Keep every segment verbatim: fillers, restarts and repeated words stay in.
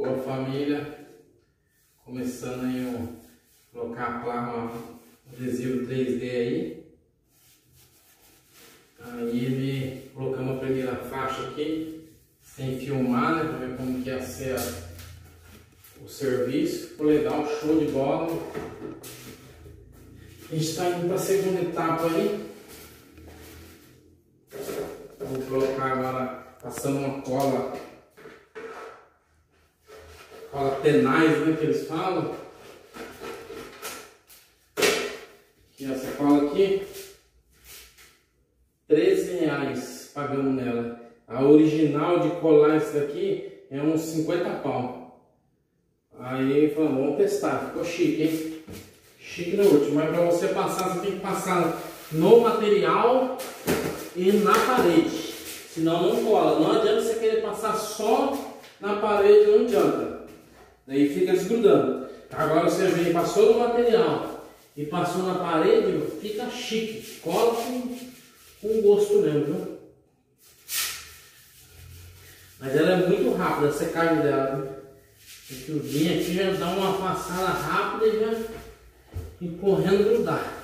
Boa família, começando aí o colocar a placa, o adesivo três D aí. Aí ele colocamos a primeira faixa aqui, sem filmar, né, para ver como que ia ser a, o serviço. Ficou legal, show de bola. A gente está indo para a segunda etapa aí. Vou colocar agora, passando uma cola, cola tenaz, né, que eles falam. Aqui, essa cola aqui, treze reais pagamos nela. A original de colar isso daqui é uns cinquenta pau. Aí falamos, vamos testar, ficou chique, hein? Chique no último, mas para você passar, você tem que passar no material e na parede. Senão não cola. Não adianta você querer passar só na parede, não adianta. Daí fica desgrudando. Agora você vem, passou no material e passou na parede, fica chique. Cola com, com gosto mesmo, viu? Mas ela é muito rápida, a secagem dela, viu? Tem que vir aqui, já dá uma passada rápida e já ir correndo grudar.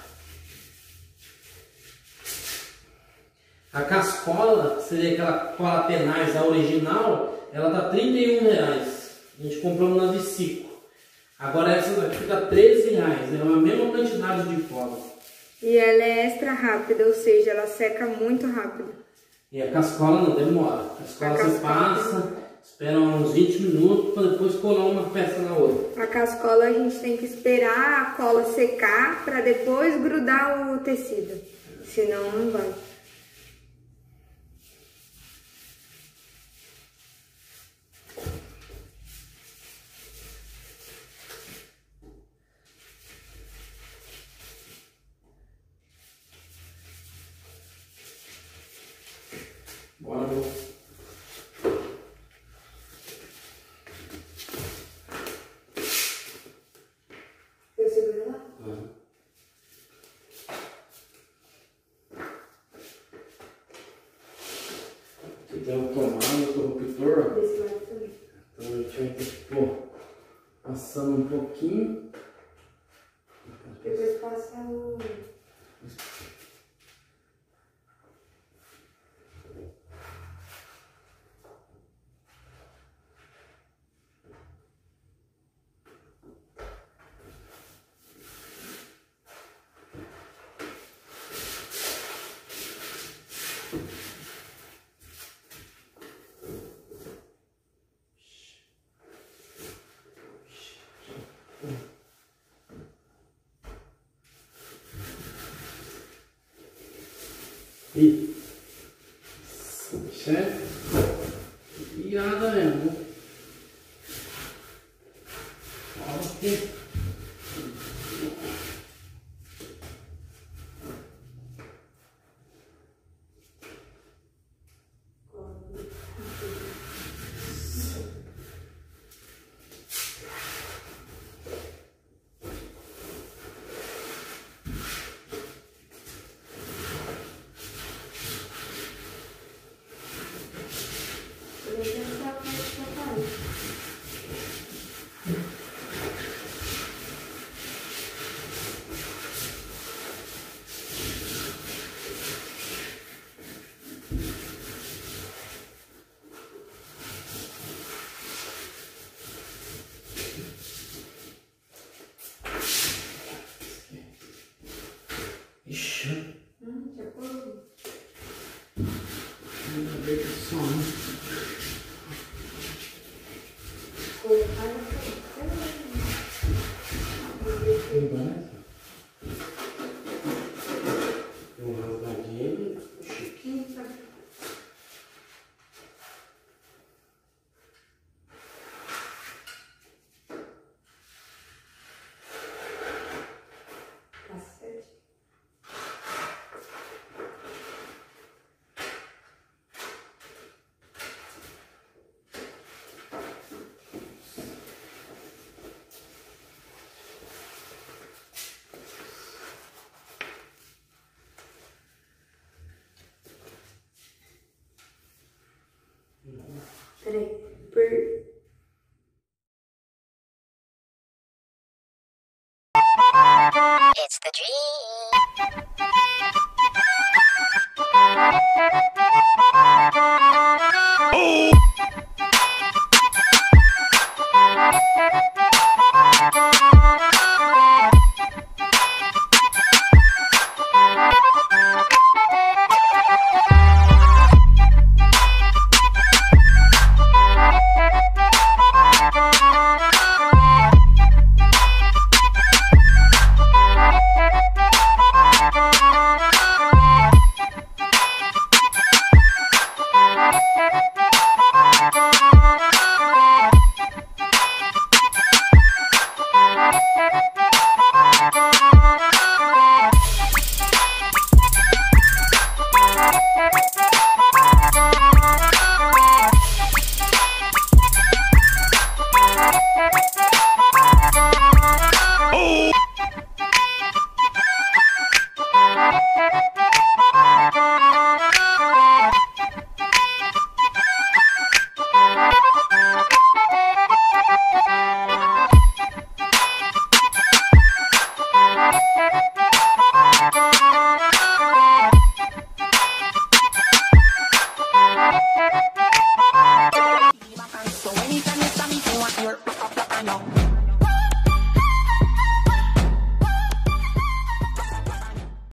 A cascola, que seria aquela cola tenaz, a original, ela tá trinta e um reais. A gente comprou na Vicico. Agora essa daqui fica treze reais, é a mesma quantidade de cola. E ela é extra rápida, ou seja, ela seca muito rápido. E a cascola não demora. A cascola, a cascola você passa, espera uns vinte minutos para depois colar uma peça na outra. A cascola a gente tem que esperar a cola secar para depois grudar o tecido. Senão não vai. Bora, meu. Eu seguro lá? Uhum. Aqui tem o tomado, o interruptor. Desse lado também. Então a gente vai ter que pôr passando um pouquinho. Depois passa o... E chefe, irada mesmo. Olha aqui. Ixi. Hum, já foi. Ainda bem que só, né? Colocar na frente. Tem mais? Tem um rasgadinho. Chique. Tá certo. Peraí, por the dream.